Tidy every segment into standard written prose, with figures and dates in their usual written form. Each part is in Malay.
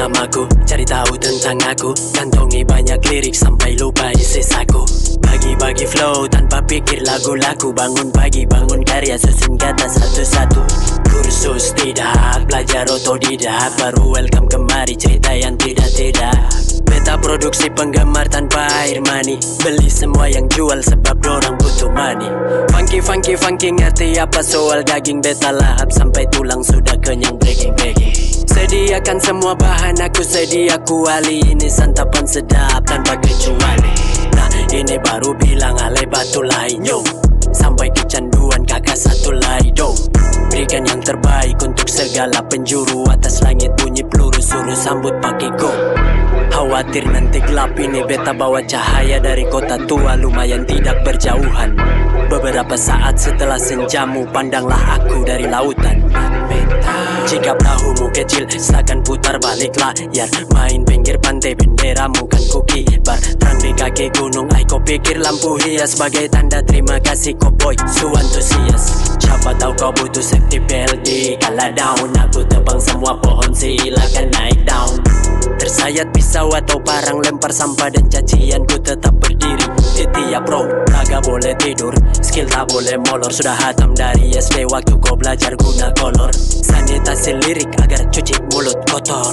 namaku, cari tahu tentang aku, kantongi banyak lirik sampai lupa isi saku. Bagi-bagi flow tanpa pikir lagu-lagu, bangun pagi, bangun karya, susun kata satu-satu. Kursus tidak, belajar otodidak, baru welcome kemari, cerita yang tidak-tidak. Beta produksi penggemar tanpa air mani, beli semua yang jual sebab dorang butuh money. Funky ngerti apa soal daging, beta lahap sampai tulang sudah kenyang breaking. Sediakan semua bahan, aku sedia kuali, ini santapan sedap tanpa kecuali. Nah ini baru bilang ale batu lain yo, sampai kecanduan kakak satu lari dong. Berikan yang terbaik untuk segala penjuru, atas langit bunyi peluru, suruh sambut pakai go. Khawatir nanti gelap, ini beta bawa cahaya dari kota tua, lumayan tidak berjauhan. Beberapa saat setelah senjamu, pandanglah aku dari lautan. Jika perahumu kecil, silakan putar balik layar, main pinggir pantai, benderamu kan kuki bar. Terang di kaki gunung, kau pikir lampu hias sebagai tanda terima kasih cowboy, so antusias. Siapa tahu kau butuh safety belt di kala down, aku tebang semua pohon, silakan naik down. Tersayat pisau atau parang, lempar sampah dan cacian, ku tetap berdiri di tiap row. Kagak boleh tidur, skill tak boleh molor, sudah hatam dari SD waktu kau belajar guna kolor. Sanitasi lirik agar cuci mulut kotor,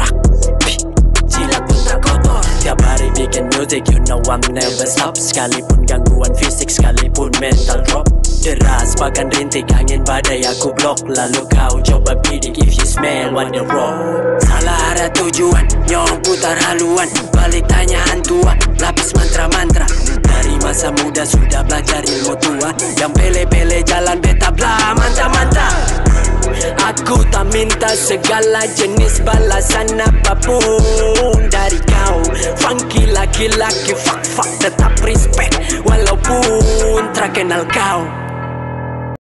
jilat pun tak kotor. Tiap hari bikin music, you know I'm never stop. Sekalipun gangguan fisik, sekalipun mental drop. Deras bahkan rintik angin badai, aku blok. Lalu kau coba bidik, if you smell what the wrong. Salah arah tujuan, nyong putar haluan, balik tanya hantua, lapis mantra-mantra. Dari masa muda sudah belajar ilmu tua, yang pele-pele jalan beta bla mantap-mantap. Aku tak minta segala jenis balasan apapun dari kau. Funky laki-laki fuck tetap respect walaupun tak kenal kau.